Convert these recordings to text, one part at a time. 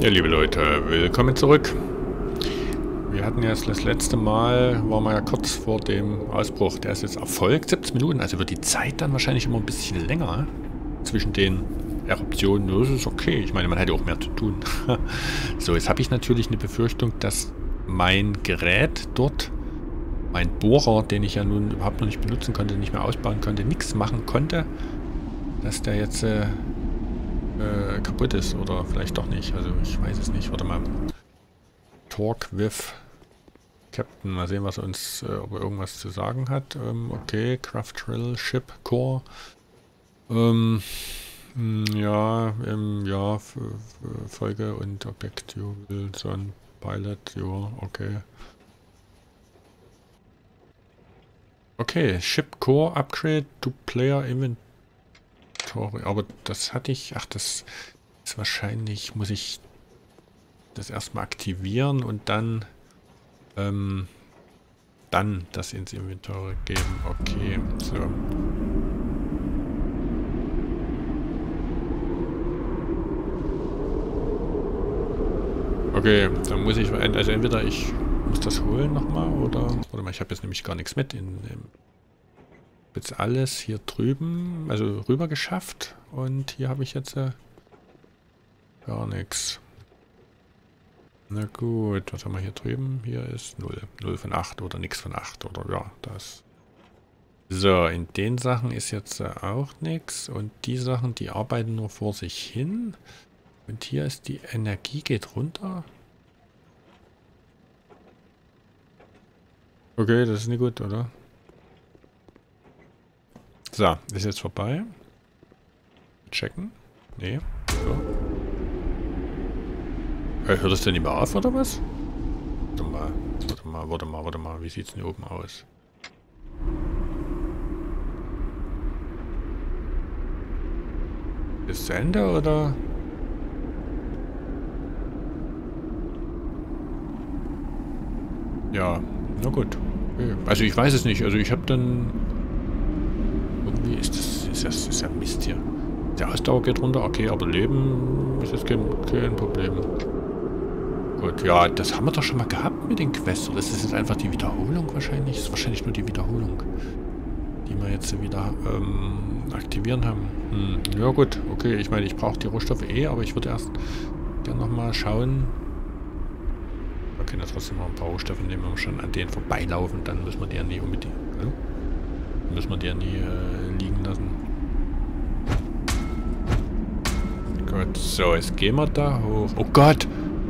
Ja, liebe Leute, willkommen zurück. Wir hatten jetzt das letzte Mal, waren wir ja kurz vor dem Ausbruch. Der ist jetzt erfolgt, 17 Minuten, also wird die Zeit dann wahrscheinlich immer ein bisschen länger zwischen den Eruptionen. Das ist okay, ich meine, man hätte auch mehr zu tun. So, jetzt habe ich natürlich eine Befürchtung, dass mein Gerät dort, mein Bohrer, den ich ja nun überhaupt noch nicht benutzen konnte, nicht mehr ausbauen konnte, nichts machen konnte, dass der jetzt kaputt ist oder vielleicht doch nicht. Also ich weiß es nicht. Warte mal. Talk with Captain. Mal sehen, was uns, ob er irgendwas zu sagen hat. Okay, Craft Drill, Ship, Core. Ja, ja, Folge und Objekt, Wilson, Pilot, ja, okay. Okay, Ship Core Upgrade to Player Inventory. Aber das hatte ich, ach, das ist wahrscheinlich, muss ich das erstmal aktivieren und dann das ins Inventar geben. Okay, so. Okay, dann muss ich, also entweder ich muss das holen nochmal oder, warte mal, ich habe jetzt nämlich gar nichts mit jetzt alles hier drüben, also rüber geschafft und hier habe ich jetzt gar nichts. Na gut, was haben wir hier drüben? Hier ist 0. 0 von 8 oder nichts von 8 oder ja, das. So, in den Sachen ist jetzt auch nichts und die Sachen, die arbeiten nur vor sich hin. Und hier ist die Energie geht runter. Okay, das ist nicht gut, oder? So, ist jetzt vorbei. Checken. Nee. So. Hört das denn nicht mehr auf, oder was? Warte mal. Wie sieht's denn hier oben aus? Ist zu Ende, oder? Ja, na gut. Okay. Also ich weiß es nicht. Also ich habe dann... Irgendwie ist ja Mist hier. Der Ausdauer geht runter, okay, aber Leben ist jetzt kein Problem. Gut, ja, das haben wir doch schon mal gehabt mit den Quests. Oder ist das jetzt einfach die Wiederholung wahrscheinlich? Das ist wahrscheinlich nur die Wiederholung, die wir jetzt wieder aktivieren haben. Ja gut, okay, ich meine, ich brauche die Rohstoffe aber ich würde erst gerne nochmal schauen. Wir können ja trotzdem noch ein paar Rohstoffe nehmen, wenn wir schon an denen vorbeilaufen, dann müssen wir die ja nie unbedingt... Hallo? Dann müssen wir die ja nie liegen lassen. Gut, so, jetzt gehen wir da hoch. Oh Gott!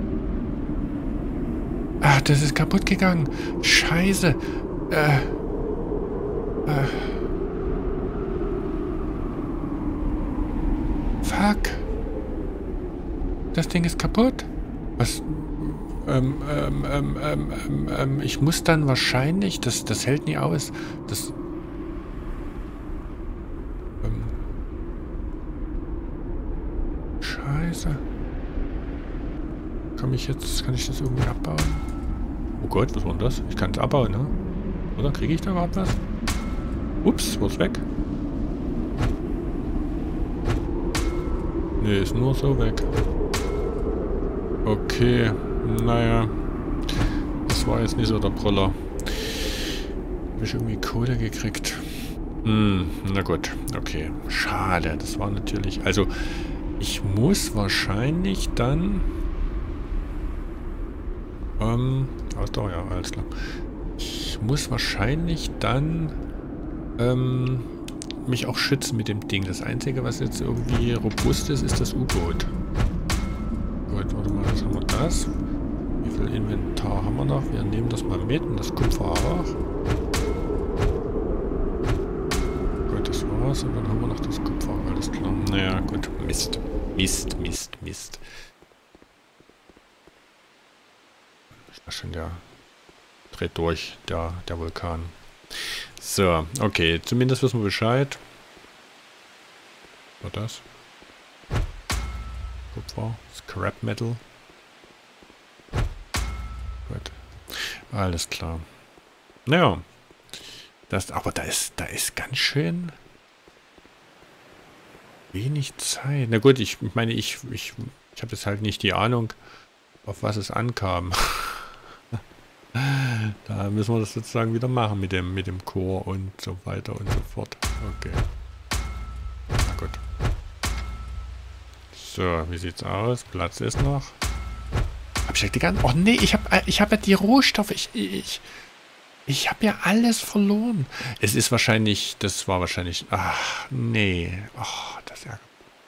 Ah, das ist kaputt gegangen. Scheiße. Fuck. Das Ding ist kaputt. Was? Ich muss dann wahrscheinlich, das hält nie aus. Das. Scheiße. Kann ich das irgendwie abbauen? Oh Gott, was war denn das? Ich kann es abbauen, ne? Oder kriege ich da überhaupt was? Ups, wo ist weg? Ne, ist nur so weg. Okay, naja. Das war jetzt nicht so der Brüller. Habe ich irgendwie Kohle gekriegt. Na gut, okay. Schade, das war natürlich... Also, ich muss wahrscheinlich dann... Ausdauer, ja, alles klar. Ich muss wahrscheinlich dann mich auch schützen mit dem Ding. Das Einzige, was jetzt irgendwie robust ist, ist das U-Boot. Gut, warte mal, jetzt haben wir das. Wie viel Inventar haben wir noch? Wir nehmen das mal mit und das Kupfer auch. Gut, das war's. Und dann haben wir noch das Kupfer. Alles klar. Naja, gut. Mist. Schon der dreht durch, der Vulkan. So, okay, zumindest wissen wir Bescheid. Was das? Kupfer, Scrap Metal. Gut. Alles klar. Naja. Aber da ist ganz schön Wenig Zeit. Na gut, ich meine, ich habe jetzt halt nicht die Ahnung, auf was es ankam. Da müssen wir das sozusagen wieder machen mit dem Chor und so weiter und so fort. Okay. Na gut. So, wie sieht's aus? Platz ist noch. Hab ich ja die ganze... Oh nee, ich hab ja die Rohstoffe. Ich habe ja alles verloren. Es ist wahrscheinlich... Das war wahrscheinlich... Ach, nee. Oh, das ärgert.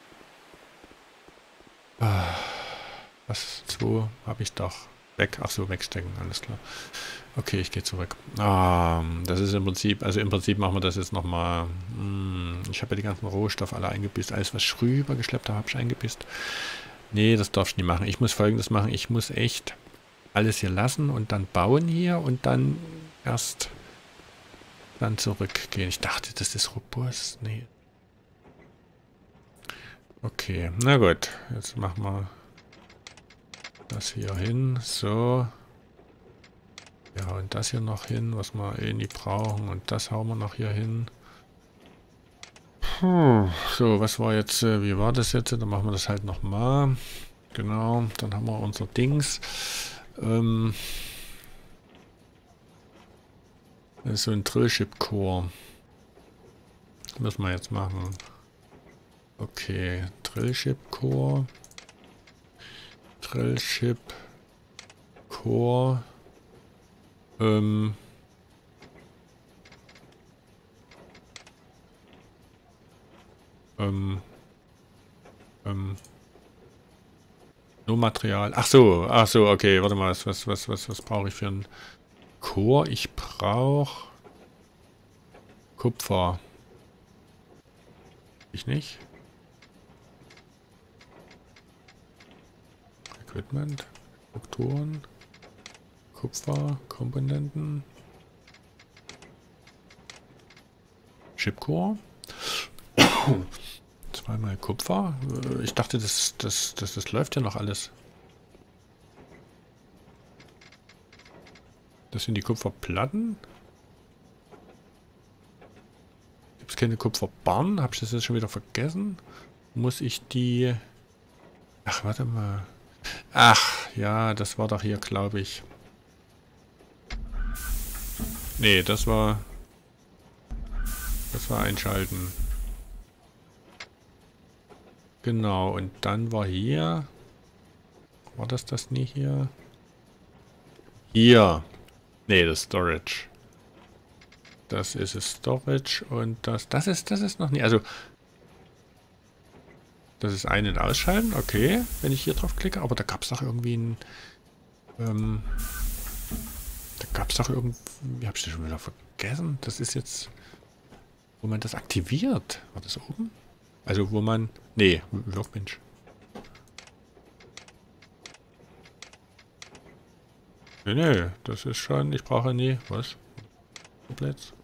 Was? 2 habe ich doch. Weg. Ach so, wegstecken. Alles klar. Okay, ich gehe zurück. Das ist im Prinzip... Also im Prinzip machen wir das jetzt nochmal. Ich habe ja die ganzen Rohstoffe alle eingebisst. Alles, was ich rübergeschleppt habe, habe ich eingebisst. Nee, das darf ich nicht machen. Ich muss Folgendes machen. Ich muss echt alles hier lassen und dann bauen hier und dann erst dann zurückgehen. Ich dachte, das ist robust. Nee. Okay, na gut. Jetzt machen wir das hier hin. So. Ja, und das hier noch hin, was wir eh nie brauchen. Und das hauen wir noch hier hin. So, was war jetzt, wie war das jetzt? Dann machen wir das halt nochmal. Genau, dann haben wir unser Dings. Das ist so ein Drillship-Core. Müssen wir jetzt machen. Okay, Drillship-Core. Drillship-Core. Nur Material. Ach so, okay, warte mal, was brauche ich für ein Core? Ich brauche Kupfer. Ich nicht? Equipment, Strukturen, Kupfer, Komponenten, Chipcore. Zweimal Kupfer. Ich dachte, das läuft ja noch alles. Das sind die Kupferplatten. Gibt es keine Kupferbarren? Habe ich das jetzt schon wieder vergessen? Muss ich die... Ach, warte mal. Ach, ja, das war doch hier, glaube ich. Nee, das war einschalten. Genau, und dann war hier... War das nie hier? Hier. Nee, das Storage. Das ist es Storage und das ist noch nie... Also... Das ist Ein- und Ausschalten, okay, wenn ich hier drauf klicke, aber da gab es doch irgendwie ein... da gab es doch irgendwie... Wie habe ich das schon wieder vergessen? Das ist jetzt... Wo man das aktiviert. War das oben? Also wo man... Nee, Workbench. Nee, das ist schon... Ich brauche nie... Was? Komplett?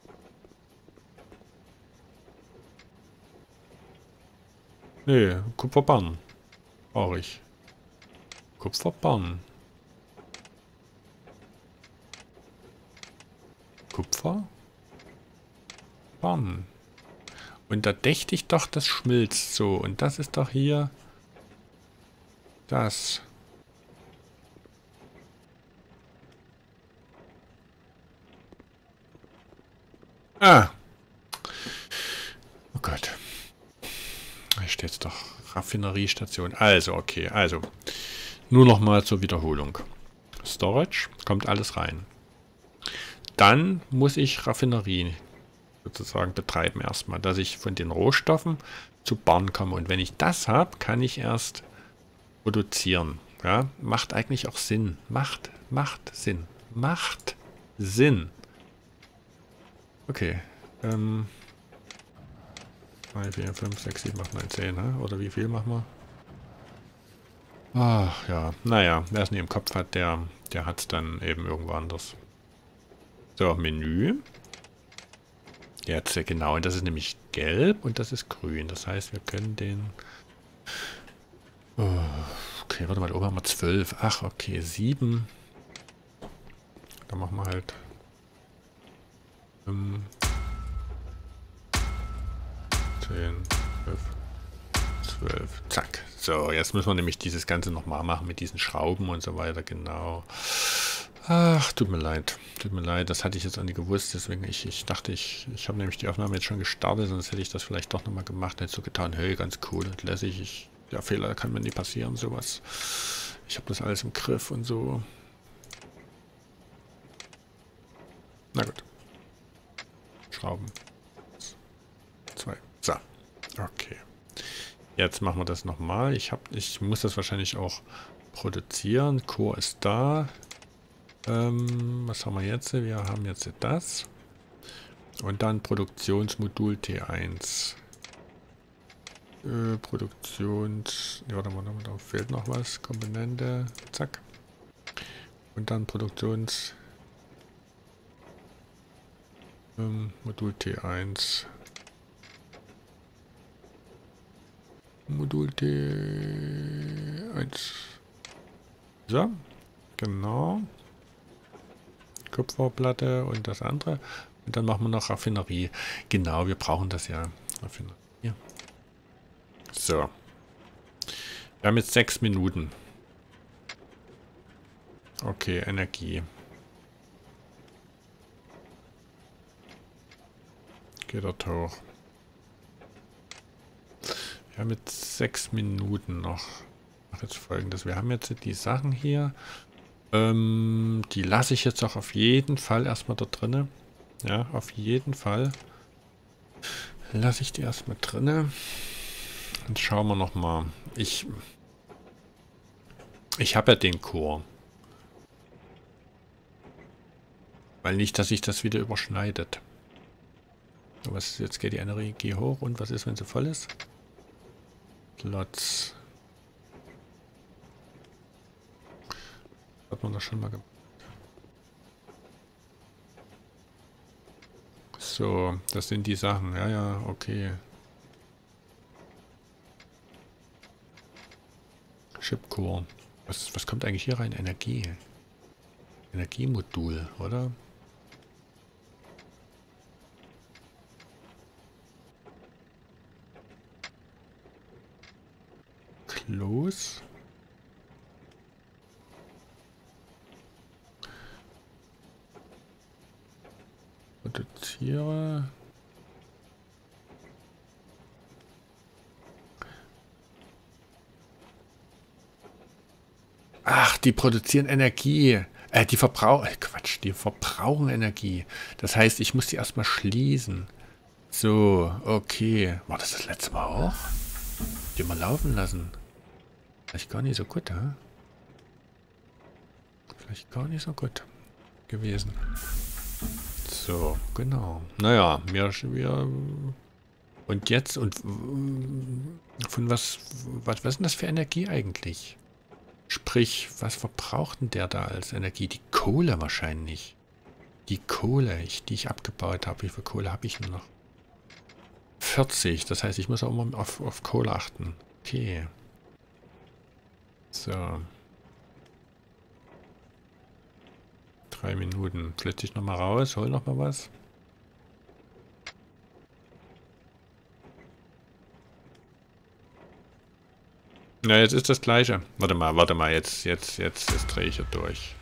Nee, Kupferbarren. Brauche ich. Kupferbarren. Kupfer? Barren. Und da dächte ich doch, das schmilzt so. Und das ist doch hier... Das. Ah. Oh Gott. Hier steht es doch. Raffineriestation. Also, okay. Also. Nur noch mal zur Wiederholung. Storage. Kommt alles rein. Dann muss ich Raffinerie sozusagen betreiben erstmal. Dass ich von den Rohstoffen zu Barren komme. Und wenn ich das habe, kann ich erst produzieren. Ja, macht eigentlich auch Sinn. Macht Sinn. Macht Sinn. Okay. 3, 4, 5, 6, 7, 8, 9, 10, ne? Oder wie viel machen wir? Ach ja, naja, wer es nie im Kopf hat, der hat es dann eben irgendwo anders. So, Menü. Jetzt, genau, und das ist nämlich gelb und das ist grün. Das heißt, wir können den... Oh, okay, warte mal, oben haben wir 12. Ach, okay, 7. Dann machen wir halt... 10, 12. So, jetzt müssen wir nämlich dieses Ganze nochmal machen mit diesen Schrauben und so weiter, genau. Ach, tut mir leid, das hatte ich jetzt auch nicht gewusst, deswegen ich dachte, ich habe nämlich die Aufnahme jetzt schon gestartet, sonst hätte ich das vielleicht doch nochmal gemacht, hätte so getan, hey, ganz cool und lässig, der Fehler kann mir nie passieren, sowas. Ich habe das alles im Griff und so. Na gut. Schrauben. 2. So. Okay. Jetzt machen wir das nochmal. Ich muss das wahrscheinlich auch produzieren. Core ist da. Was haben wir jetzt? Wir haben jetzt das. Und dann Produktionsmodul T1. Ja, da fehlt noch was. Komponente. Zack. Und dann Modul T1. Modul T1. So, genau. Kupferplatte und das andere. Und dann machen wir noch Raffinerie. Genau, wir brauchen das ja. Raffinerie. So. Wir haben jetzt 6 Minuten. Okay, Energie. Geht dort hoch. Wir haben jetzt 6 Minuten noch. Ich mache jetzt Folgendes. Wir haben jetzt die Sachen hier. Die lasse ich jetzt auch auf jeden Fall erstmal da drinne. Ja, auf jeden Fall. Lasse ich die erstmal drinne. Jetzt schauen wir nochmal. Ich habe ja den Core. Weil nicht, dass sich das wieder überschneidet. Was, jetzt geht die Energie hoch. Und was ist, wenn sie voll ist? Platz. Hat man das schon mal gemacht. So, das sind die Sachen. Ja, ja, okay. Chipcore. Was kommt eigentlich hier rein? Energie. Energiemodul, oder? Close. Produziere. Ach, die produzieren Energie. Die verbrauchen... Quatsch, die verbrauchen Energie. Das heißt, ich muss die erstmal schließen. So, okay. War das letzte Mal auch? Die mal laufen lassen. Vielleicht gar nicht so gut, hä? Vielleicht gar nicht so gut gewesen. So, genau. Naja, wir und jetzt, und von was ist denn das für Energie eigentlich? Sprich, was verbraucht denn der da als Energie? Die Kohle wahrscheinlich. Die Kohle, die ich abgebaut habe. Wie viel Kohle habe ich nur noch? 40, das heißt, ich muss auch immer auf Kohle achten. Okay. So. 3 Minuten. Flitze ich nochmal raus, hol nochmal was. Na, jetzt ist das gleiche. Warte mal, jetzt drehe ich ja durch.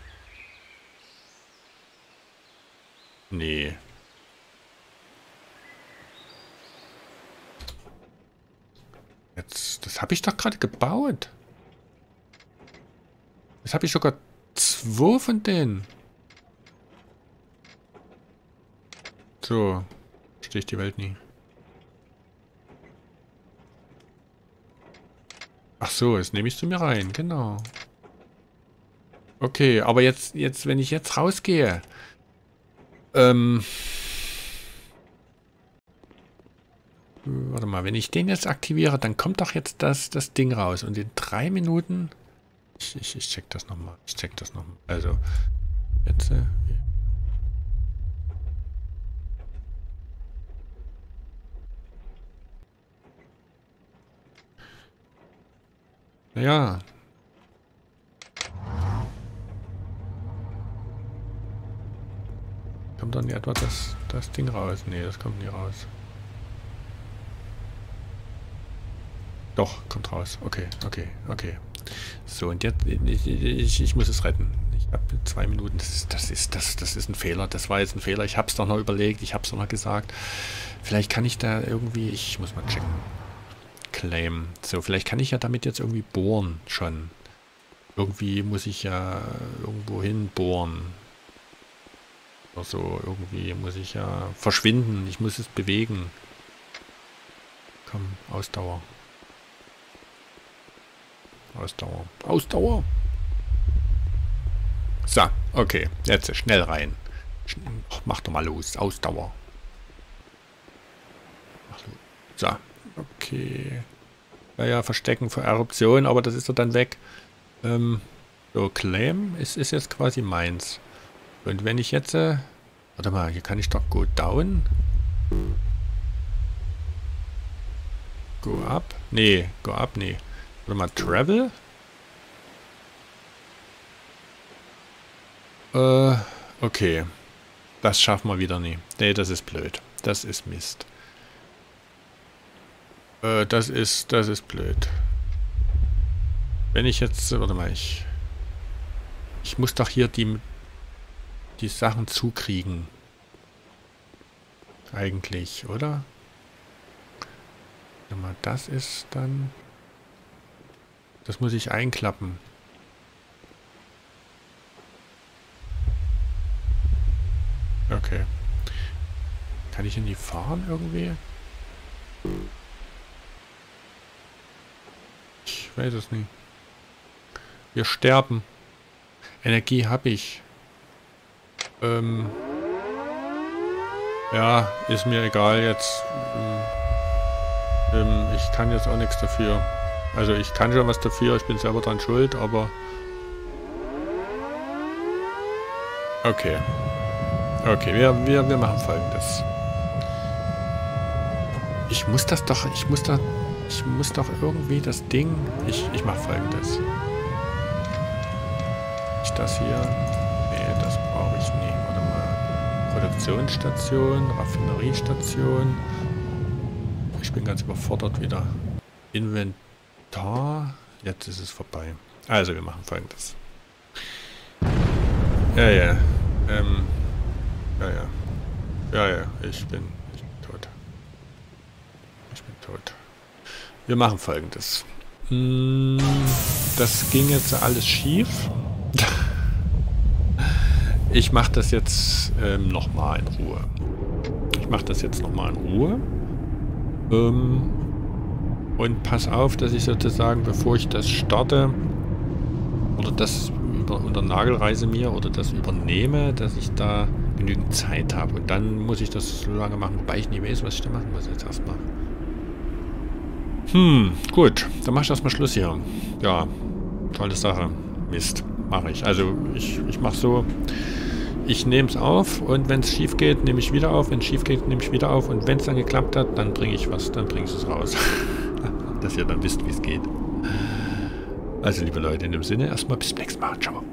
Nee. Jetzt, das habe ich doch gerade gebaut. Jetzt habe ich sogar 2 von denen. So, verstehe ich die Welt nie. Ach so, jetzt nehme ich es zu mir rein, genau. Okay, aber jetzt, wenn ich jetzt rausgehe, warte mal, wenn ich den jetzt aktiviere, dann kommt doch jetzt das Ding raus. Und in 3 Minuten... Ich check das nochmal. Also, jetzt... naja. Kommt dann etwa das Ding raus? Nee, das kommt nie raus. Doch, kommt raus. Okay, okay, okay. So, und jetzt, ich muss es retten. Ich habe 2 Minuten. Das ist ein Fehler. Das war jetzt ein Fehler. Ich habe es doch noch überlegt. Ich habe es doch noch gesagt. Vielleicht kann ich da irgendwie, ich muss mal checken. Claim. So, vielleicht kann ich ja damit jetzt irgendwie bohren schon. Irgendwie muss ich ja irgendwo hin bohren. Oder so, irgendwie muss ich ja verschwinden. Ich muss es bewegen. Komm, Ausdauer. Ausdauer. Ausdauer! So, okay. Jetzt schnell rein. Mach doch mal los. Ausdauer. So, okay. Ja, verstecken für Eruption, aber das ist doch dann weg. So, Claim ist jetzt quasi meins. Und wenn ich jetzt... warte mal, hier kann ich doch Go Down. Go Up? Nee, Go Up, nee. Warte mal, Travel? Okay. Das schaffen wir wieder nie. Nee, das ist blöd. Das ist Mist. Das ist blöd. Wenn ich jetzt... warte mal, ich muss doch hier die Sachen zukriegen. Eigentlich, oder? Warte mal, das ist dann... Das muss ich einklappen. Okay. Kann ich in die fahren irgendwie? Ich weiß es nicht. Wir sterben. Energie habe ich. Ja, ist mir egal jetzt. Ich kann jetzt auch nichts dafür. Also ich kann schon was dafür, ich bin selber dran schuld, aber... Okay. Okay, wir machen Folgendes. Ich muss doch irgendwie das Ding... Ich mache Folgendes. Ich das hier... Nee, das brauche ich nie. Warte mal. Produktionsstation, Raffineriestation. Ich bin ganz überfordert wieder. Inventar. Jetzt ist es vorbei. Also, wir machen Folgendes. Ja. Ja, ich bin tot. Ich bin tot. Wir machen Folgendes. Das ging jetzt alles schief. Ich mache das jetzt nochmal in Ruhe. Und pass auf, dass ich sozusagen, bevor ich das starte, oder das unter Nagelreise mir, oder das übernehme, dass ich da genügend Zeit habe. Und dann muss ich das so lange machen, wobei ich nie weiß, was ich da machen muss jetzt erstmal. Gut, dann mach ich erstmal Schluss hier. Ja, tolle Sache. Mist, mache ich. Also ich mache so, ich nehme es auf und wenn es schief geht, nehme ich wieder auf. Wenn es schief geht, nehme ich wieder auf. Und wenn es dann geklappt hat, dann bringe ich was, dann bringe ich es raus. Dass ihr dann wisst, wie es geht. Also liebe Leute, in dem Sinne erstmal bis zum nächsten Mal. Ciao.